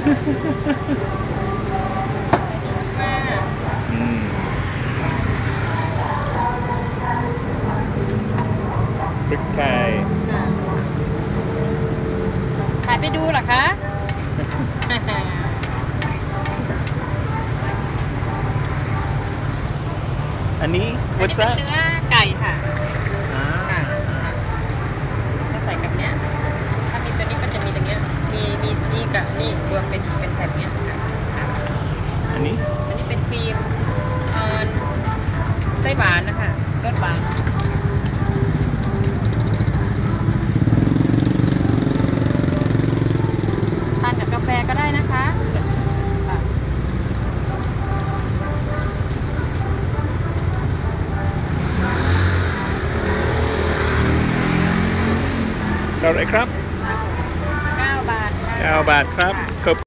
อืมพริกไทยขายไปดูเหรอคะอันนี้อัน what's นี้ that เป็นเนื้อไก่ค่ะอ่าถ้าใส่กับเนี้ยถ้ามีตัวนี้ก็จะมีตรงเนี้ยมีนี่กับนี่รวมเป็นแบบเนี้ยค่ะอันนี้อันนี้เป็นครีมไส้หวานนะคะรสหวานทานกับกาแฟก็ได้นะคะค่ะเท่าไหรครับ 9 บาทค่ะ 9 บาทครับ ขอบ